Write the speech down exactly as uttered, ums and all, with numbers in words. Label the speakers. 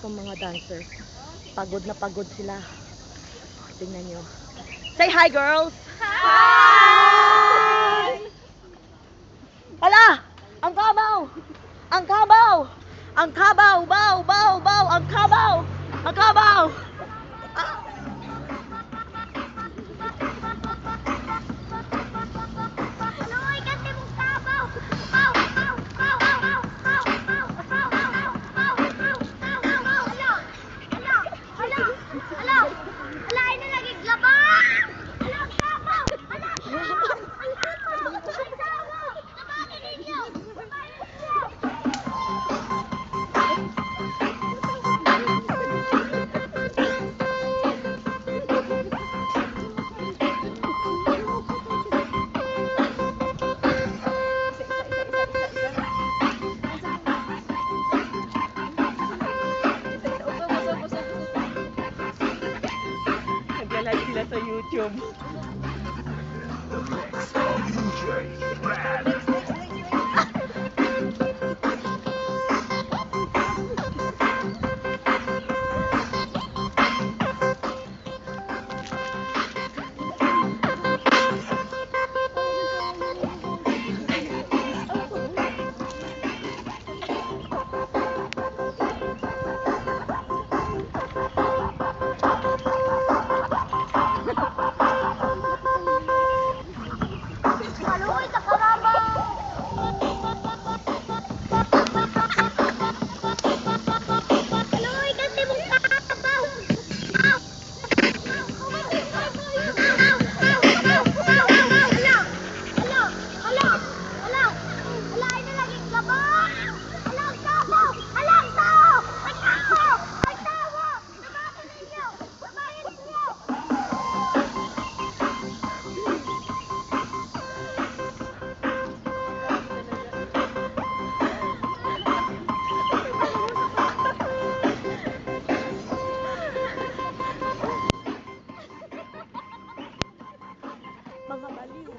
Speaker 1: itong mga dancers. Pagod na pagod sila. Tingnan nyo. Say hi, girls!
Speaker 2: Hi!
Speaker 1: Hala! Ang kabaw! Ang kabaw! Ang kabaw! Baw! Baw! Baw! Ang kabaw! Ang kabaw! Ah!
Speaker 2: Loy, kasi mong sabaw! Baw! Baw! Baw! Baw! Baw! Baw! Baw! Baw! Baw! Baw! Baw! Baw! Baw! Hala! Hala! Hala! Hala! Hala, ay na naging labang! Hala, ang sabaw! Hala! Hala! Ang sabaw! Ang sabaw! Labanin ninyo! Labanin ninyo!
Speaker 1: Nagla-live sila sa YouTube.
Speaker 2: Loy, sa karabaw! Loy, kasi mong sabaw! Baw!
Speaker 1: Mga baliw.